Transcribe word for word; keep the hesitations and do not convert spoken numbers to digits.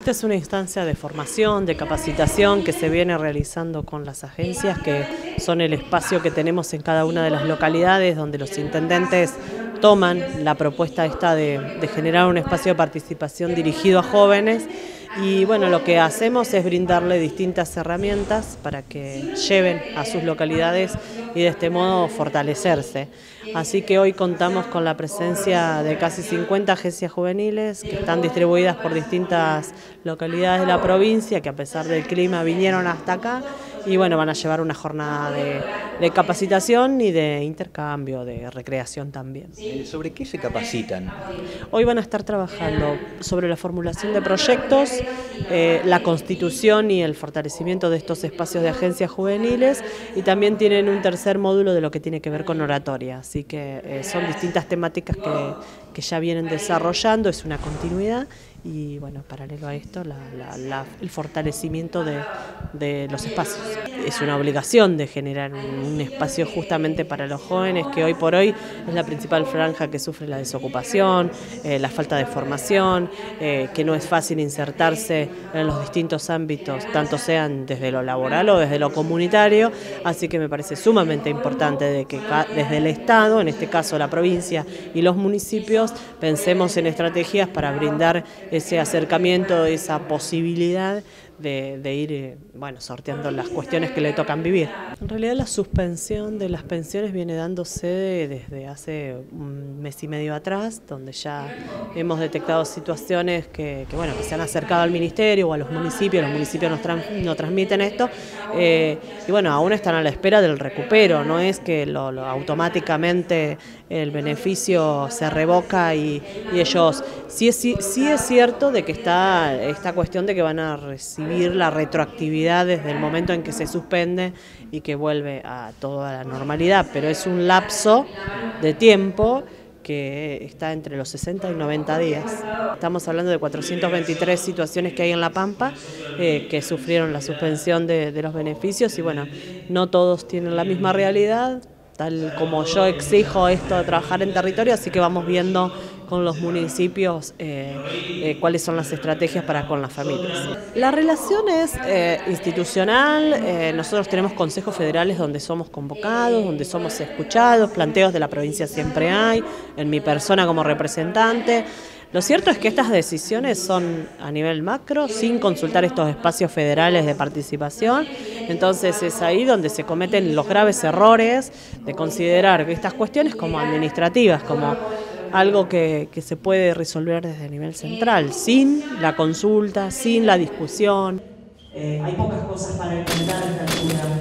Esta es una instancia de formación, de capacitación que se viene realizando con las agencias, que son el espacio que tenemos en cada una de las localidades donde los intendentes toman la propuesta esta de, de generar un espacio de participación dirigido a jóvenes. Y bueno, lo que hacemos es brindarle distintas herramientas para que lleven a sus localidades y de este modo fortalecerse. Así que hoy contamos con la presencia de casi cincuenta agencias juveniles que están distribuidas por distintas localidades de la provincia, que a pesar del clima vinieron hasta acá y bueno, van a llevar una jornada de, de capacitación y de intercambio, de recreación también. ¿Sobre qué se capacitan? Hoy van a estar trabajando sobre la formulación de proyectos, eh, la constitución y el fortalecimiento de estos espacios de agencias juveniles, y también tienen un tercer módulo de lo que tiene que ver con oratoria, así que eh, son distintas temáticas que, que ya vienen desarrollando, es una continuidad y bueno, paralelo a esto la, la, la, el fortalecimiento de, de los espacios. Es una obligación de generar un espacio justamente para los jóvenes, que hoy por hoy es la principal franja que sufre la desocupación, eh, la falta de formación, eh, que no es fácil insertarse en los distintos ámbitos, tanto sean desde lo laboral o desde lo comunitario, así que me parece sumamente importante de que desde el Estado, en este caso la provincia y los municipios, pensemos en estrategias para brindar ese acercamiento, esa posibilidad de, de ir bueno, sorteando las cuestiones que le tocan vivir. En realidad la suspensión de las pensiones viene dándose desde hace un mes y medio atrás, donde ya hemos detectado situaciones que, que, bueno, que se han acercado al ministerio o a los municipios, los municipios nos, trans, nos transmiten esto, eh, y bueno, aún están a la espera del recupero, no es que lo, lo, automáticamente el beneficio se revoca y, y ellos, sí es, sí, sí es cierto de que está esta cuestión de que van a recibir la retroactividad desde el momento en que se suspende y que vuelve a toda la normalidad, pero es un lapso de tiempo que está entre los sesenta y noventa días. Estamos hablando de cuatrocientas veintitrés situaciones que hay en La Pampa eh, que sufrieron la suspensión de, de los beneficios y bueno, no todos tienen la misma realidad, tal como yo exijo esto de trabajar en territorio, así que vamos viendo con los municipios eh, eh, cuáles son las estrategias para con las familias. La relación es eh, institucional, eh, nosotros tenemos consejos federales donde somos convocados, donde somos escuchados, planteos de la provincia siempre hay, en mi persona como representante. Lo cierto es que estas decisiones son a nivel macro, sin consultar estos espacios federales de participación, entonces es ahí donde se cometen los graves errores de considerar estas cuestiones como administrativas, como algo que, que se puede resolver desde el nivel central, sin la consulta, sin la discusión. Eh, hay pocas cosas para enfrentar esta altura.